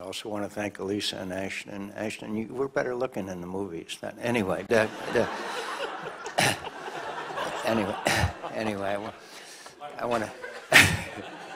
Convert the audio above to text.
also want to thank Elisa and Ashton. Ashton, you were better looking in the movies. Anyway, anyway, I want to.